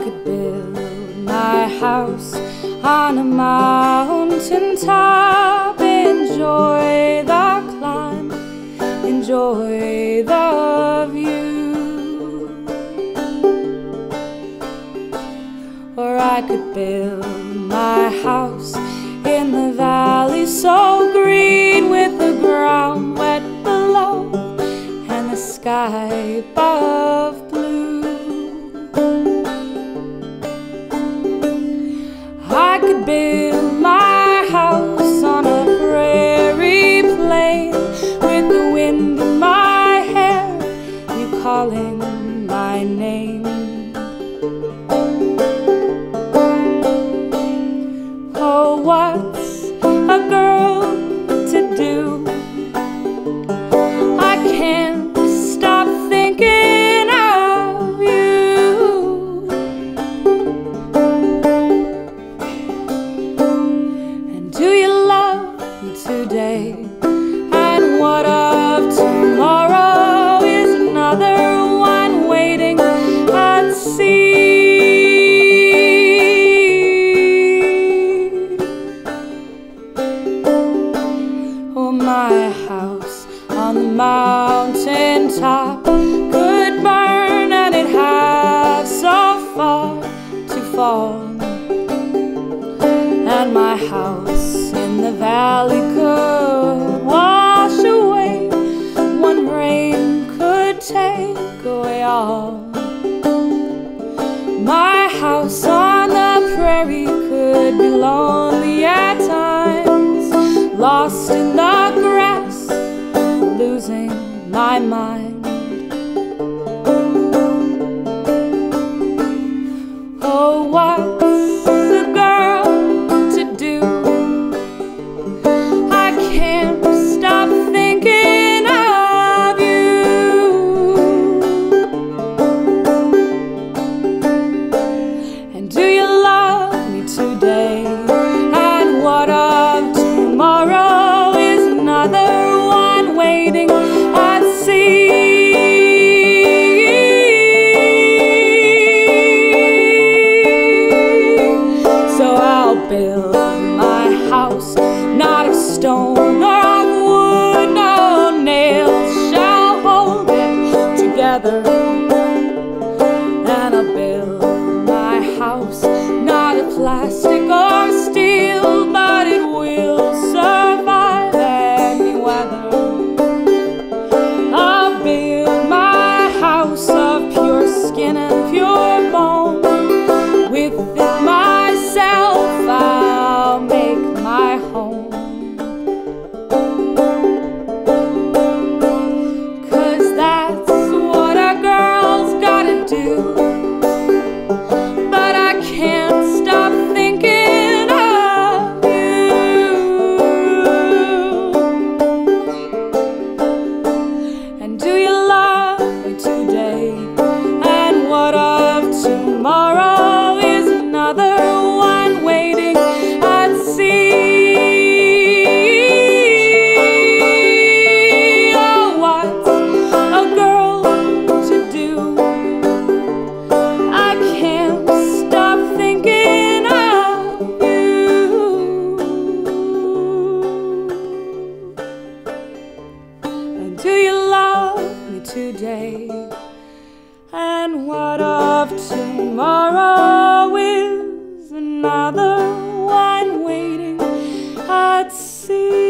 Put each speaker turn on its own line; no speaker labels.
could build my house on a mountain top, enjoy the climb, enjoy the view. Or I could build my house in the valley so green, with the ground wet below and the sky above blue. I could build my house on a prairie plain, with the wind in my hair, you calling my name. Oh, what's a girl to do? I can't stop thinking of you. And do you love me today? And what of tomorrow? Is another one waiting at sea? My house on the mountain top could burn, and it has so far to fall. And my house in the valley could wash away, one rain could take away all. My house on the prairie could be lonely at times, lost in the grass, losing my mind. Oh, what's a girl to do? I can't stop thinking of you. And do you love me today? And what of tomorrow? Is another one waiting at sea? So I'll build my house, not of stone or of wood, no nails shall hold it together. And I'll build my house, not of plastic or steel, but it will survive any weather. I'll build my house of pure skin and pure bone. Within myself I'll make my home. 'Cause that's what a girl's gotta do. But I can't stop thinking of you. And do you love me today? And what of tomorrow? Is another one waiting at sea? Oh, what's a girl to do? I can't stop thinking of you. And do you love me today? And what of tomorrow? Is another one waiting at sea?